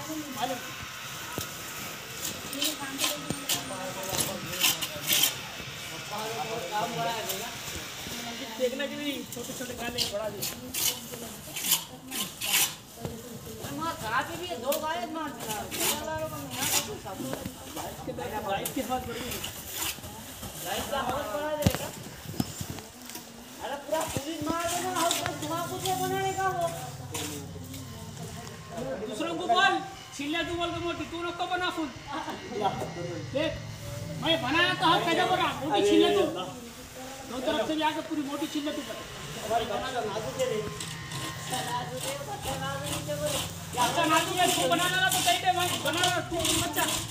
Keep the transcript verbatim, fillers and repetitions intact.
देखना कि नहीं छोटे छोटे गाने बड़ा दे मां खा के भी दो गाय मार दिया के लाइफ के हाथ बड़ी लाइफ का हाथ बड़ा देगा। अरे पूरा पुलिस मार देना और धुआं कुछ बनाने का वो दूसरों को बोल छिल्ला तू बोल के मोटी तू नको बना फूल देख मैं बनाया तो हर कैसे बना मोटी छिल्ला तू दो तरफ से जाके पूरी मोटी छिल्ला तू हमारी बना का नाजू दे दे नाजू दे बच्चा नाजू नहीं बोले क्या नाजू है तू बनाना तो कहीं दे भाई बना तू बच्चा